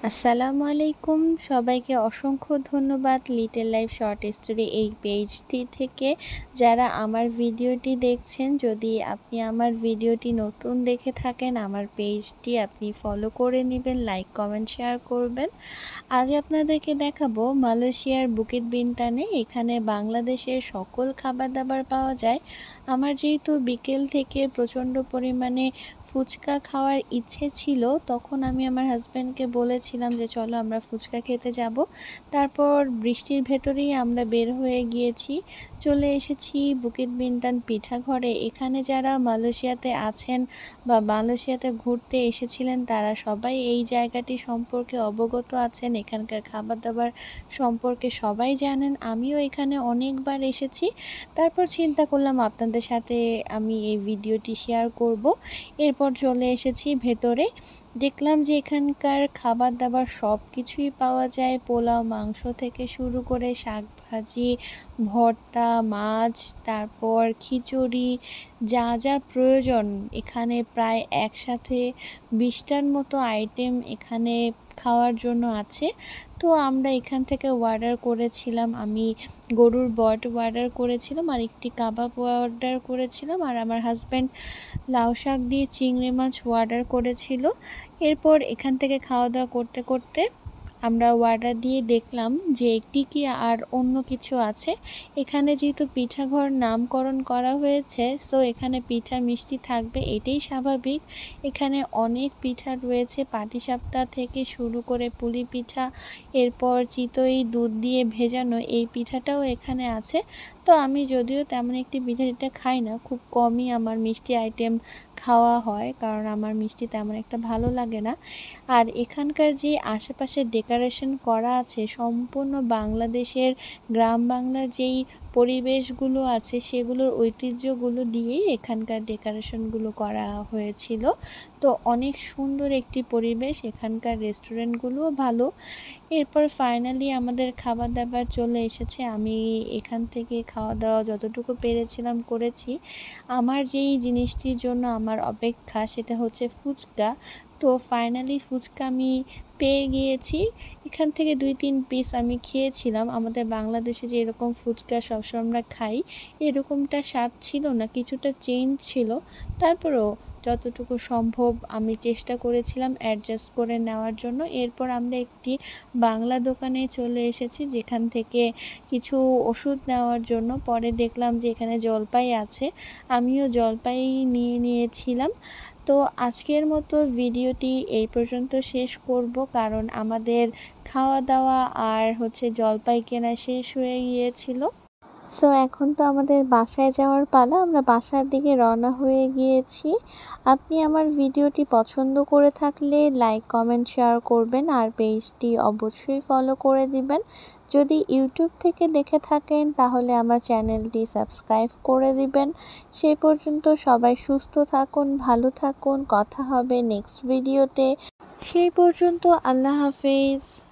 আসসালামু আলাইকুম, সবাইকে অসংখ্য ধন্যবাদ লিটল লাইফ শর্ট স্টোরি এই পেজটি থেকে যারা আমার ভিডিওটি দেখছেন। যদি আপনি আমার ভিডিওটি নতুন দেখে থাকেন, আমার পেজটি আপনি ফলো করে নেবেন, লাইক কমেন্ট শেয়ার করবেন। আজ আপনাদেরকে দেখাবো মালয়েশিয়ার বুকিত বিনতানে। এখানে বাংলাদেশের সকল খাবার দাবার পাওয়া যায়। আমার যেহেতু বিকেল থেকে প্রচণ্ড পরিমাণে ফুচকা খাওয়ার ইচ্ছে ছিল, তখন আমি আমার হাজব্যান্ডকে বলেছিলাম যে চলো আমরা ফুচকা খেতে যাব। তারপর বৃষ্টির ভেতরেই আমরা বের হয়ে গিয়েছি, চলে এসেছি বুকিত বিনতান পিঠাঘরে। এখানে যারা মালয়েশিয়াতে আছেন বা মালয়েশিয়াতে ঘুরতে এসেছিলেন তারা সবাই এই জায়গাটি সম্পর্কে অবগত আছেন, এখানকার খাবার দাবার সম্পর্কে সবাই জানেন। আমিও এখানে অনেকবার এসেছি। তারপর চিন্তা করলাম আপনাদের সাথে আমি এই ভিডিওটি শেয়ার করব। এরপর চলে এসেছি ভেতরে, দেখলাম যে এখানকার খাবার দাবার সব কিছুই পাওয়া যায়। পোলাও, মাংস থেকে শুরু করে শাক ভাজি, ভর্তা, মাছ, তারপর খিচুড়ি, যা যা প্রয়োজন এখানে প্রায় একসাথে 20টার মতো আইটেম এখানে খাওয়ার জন্য আছে। তো আমরা এখান থেকে অর্ডার করেছিলাম, আমি গরুর বট অর্ডার করেছিলাম আর একটি কাবাব অর্ডার করেছিলাম, আর আমার হাজব্যান্ড লাউ শাক দিয়ে চিংড়ি মাছ অর্ডার করেছিল। এরপর এখান থেকে খাওয়া দাওয়া করতে করতে আমরা অর্ডার দিয়ে দেখলাম যে টিকি আর অন্য কিছু আছে। এখানে যেহেতু পিঠাঘর নামকরণ করা হয়েছে, সো এখানে পিঠা মিষ্টি থাকবে, এটাই স্বাভাবিক। এখানে অনেক পিঠা রয়েছে, পাটিসাপটা থেকে শুরু করে পুলি পিঠা, এরপর চিতই দুধ দিয়ে ভেজানো এই পিঠাটাও এখানে আছে। তো আমি যদিও তেমন একটি পিঠা খাই না, খুব কমই আমার মিষ্টি আইটেম খাওয়া হয়, কারণ আমার মিষ্টি তেমন একটা ভালো লাগে না। আর এখানকার যে আশেপাশে ডেকোরেশন করা আছে সম্পূর্ণ বাংলাদেশের গ্রাম বাংলার যেই পরিবেশগুলো আছে সেগুলোর ঐতিহ্যগুলো দিয়েই এখানকার ডেকোরেশনগুলো করা হয়েছিল। তো অনেক সুন্দর একটি পরিবেশ, এখানকার রেস্টুরেন্টগুলোও ভালো। এরপর ফাইনালি আমাদের খাবার দাবার চলে এসেছে। আমি এখান থেকে খাওয়া দাওয়া যতটুকু পেরেছিলাম করেছি। আমার যেই জিনিসটির জন্য আমার অপেক্ষা সেটা হচ্ছে ফুচকা। তো ফাইনালি ফুচকা আমি পেয়ে গিয়েছি। এখান থেকে 2-3 পিস আমি খেয়েছিলাম। আমাদের বাংলাদেশে যে এরকম ফুচকা সবসময় আমরা খাই, এরকমটা স্বাদ ছিল না, কিছুটা চেঞ্জ ছিল। তারপরেও যতটুকু সম্ভব আমি চেষ্টা করেছিলাম অ্যাডজাস্ট করে নেওয়ার জন্য। এরপর আমরা একটি বাংলা দোকানে চলে এসেছি, যেখান থেকে কিছু ওষুধ নেওয়ার জন্য। পরে দেখলাম যে এখানে জলপাই আছে, আমিও জলপাই নিয়ে নিয়েছিলাম। তো আজকের মতো ভিডিওটি এই পর্যন্ত শেষ করব, কারণ আমাদের খাওয়া দাওয়া আর জলপাই কেনা শেষ হয়ে গিয়েছিল। সো এখন তো আমাদের বাসায় যাওয়ার পালা, আমরা বাসার দিকে রওনা হয়ে গিয়েছি। আপনি আমার ভিডিওটি পছন্দ করে থাকলে লাইক কমেন্ট শেয়ার করবেন আর পেজটি অবশ্যই ফলো করে দিবেন। যদি ইউটিউব থেকে দেখে থাকেন তাহলে আমার চ্যানেলটি সাবস্ক্রাইব করে দিবেন। সেই পর্যন্ত সবাই সুস্থ থাকুন, ভালো থাকুন, কথা হবে নেক্সট ভিডিওতে। সেই পর্যন্ত আল্লাহ হাফেজ।